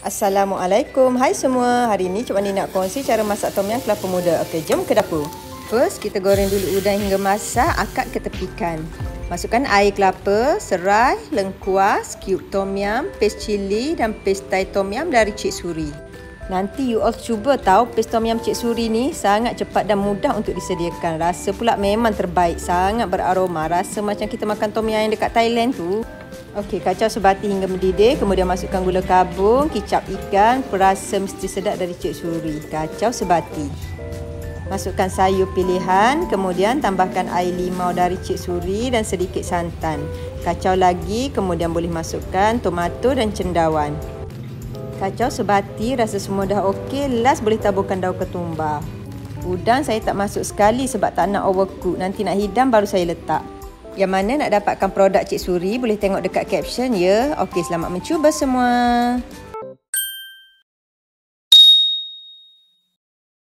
Assalamualaikum, hai semua. Hari ni Cik Wani nak kongsi cara masak tom yam kelapa muda. Okey, jom ke dapur. First, kita goreng dulu udang hingga masak, akak ketepikan. Masukkan air kelapa, serai, lengkuas, cube tom yam, paste cili dan paste Thai tom yam dari Cik Suri. Nanti you all cuba tahu paste tom yam Cik Suri ni sangat cepat dan mudah untuk disediakan. Rasa pula memang terbaik, sangat beraroma. Rasa macam kita makan tom yam yang dekat Thailand tu. Okey, kacau sebati hingga mendidih, kemudian masukkan gula kabung, kicap ikan, perasa mesti sedap dari Cik Suri. Kacau sebati. Masukkan sayur pilihan, kemudian tambahkan air limau dari Cik Suri dan sedikit santan. Kacau lagi, kemudian boleh masukkan tomato dan cendawan. Kacau sebati, rasa semua dah okey, last boleh taburkan daun ketumbar. Udang saya tak masuk sekali sebab tak nak overcook, nanti nak hidang baru saya letak. Yang mana nak dapatkan produk Cik Suri boleh tengok dekat caption ya. Okey, selamat mencuba semua.